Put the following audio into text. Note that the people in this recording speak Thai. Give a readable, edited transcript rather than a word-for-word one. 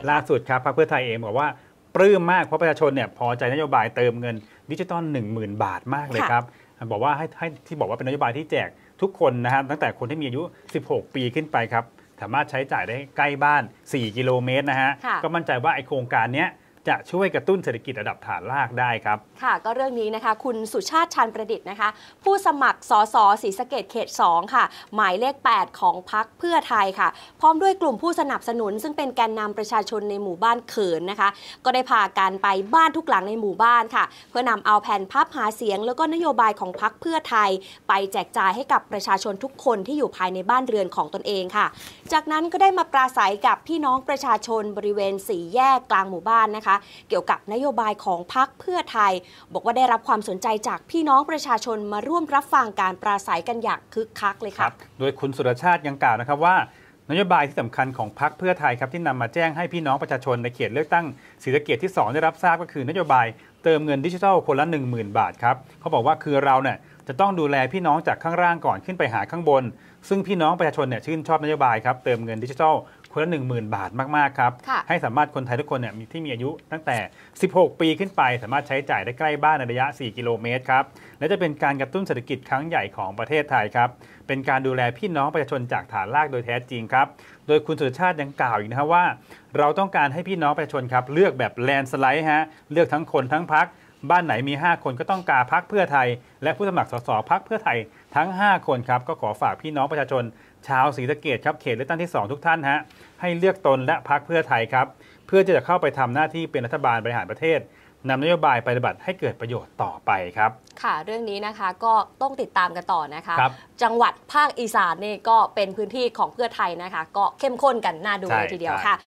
ล่าสุดครับพรรคเพื่อไทยเองบอกว่าปลื้มมากเพราะประชาชนเนี่ยพอใจนโยบายเติมเงินดิจิตอล 10,000 บาทมากเลยครับบอกว่าให้ที่บอกว่าเป็นนโยบายที่แจกทุกคนนะฮะตั้งแต่คนที่มีอายุ16 ปีขึ้นไปครับสามารถใช้จ่ายได้ใกล้บ้าน4 กิโลเมตรนะฮะก็มั่นใจว่าไอโครงการนี้จะช่วยกระตุ้นเศรษฐกิจระดับฐานรากได้ครับค่ะก็เรื่องนี้นะคะคุณสุชาติชาญประดิษฐ์นะคะผู้สมัครสสศรีสะเกษเขต 2 ค่ะหมายเลข 8 ของพรรคเพื่อไทยค่ะพร้อมด้วยกลุ่มผู้สนับสนุนซึ่งเป็นแกนนำประชาชนในหมู่บ้านเขินนะคะก็ได้พากันไปบ้านทุกหลังในหมู่บ้านค่ะเพื่อนำเอาแผ่นพับหาเสียงแล้วก็นโยบายของพรรคเพื่อไทยไปแจกจ่ายให้กับประชาชนทุกคนที่อยู่ภายในบ้านเรือนของตนเองค่ะจากนั้นก็ได้มาปราศัยกับพี่น้องประชาชนบริเวณ4 แยกกลางหมู่บ้านนะคะเกี่ยวกับนโยบายของพรรคเพื่อไทยบอกว่าได้รับความสนใจจากพี่น้องประชาชนมาร่วมรับฟังการปราศัยกันอย่างคึกคักเลยครับโดยคุณสุรชาติยังกล่าวนะครับว่านโยบายที่สำคัญของพรรคเพื่อไทยครับที่นำมาแจ้งให้พี่น้องประชาชนในเขตเลือกตั้งศรีสะเกษที่ 2ได้รับทราบก็คือนโยบายเติมเงินดิจิทัลคนละ 10,000 บาทครับเขาบอกว่าคือเราเนี่ยจะต้องดูแลพี่น้องจากข้างล่างก่อนขึ้นไปหาข้างบนซึ่งพี่น้องประชาชนเนี่ยชื่นชอบนโยบายครับเติมเงินดิจิทัลคนละ 10,000 บาทมากๆครับให้สามารถคนไทยทุกคนเนี่ยที่มีอายุตั้งแต่16 ปีขึ้นไปสามารถใช้จ่ายได้ใกล้บ้านในระยะ4 กิโลเมตรครับและจะเป็นการกระตุ้นเศรษฐกิจครั้งใหญ่ของประเทศไทยครับเป็นการดูแลพี่น้องประชาชนจากฐานรากโดยแท้จริงครับโดยคุณสุรชาติยังกล่าวอีกนะครับว่าเราต้องการให้พี่น้องประชาชนครับเลือกแบบแลนด์สไลด์ฮะเลือกทั้งคนทั้งพรรคบ้านไหนมี5 คนก็ต้องกาพรรคเพื่อไทยและผู้สมัครสสพรรคเพื่อไทยทั้ง5 คนครับก็ขอฝากพี่น้องประชาชนชาวศรีสะเกษครับเขตเลือกตั้งที่2ทุกท่านฮะให้เลือกตนและพรรคเพื่อไทยครับเพื่อจะเข้าไปทำหน้าที่เป็นรัฐบาลบริหารประเทศนำนโยบายไปปฏิบัติให้เกิดประโยชน์ต่อไปครับค่ะเรื่องนี้นะคะก็ต้องติดตามกันต่อนะคะจังหวัดภาคอีสานนี่ก็เป็นพื้นที่ของเพื่อไทยนะคะก็เข้มข้นกันน่าดูเลยทีเดียวค่ะ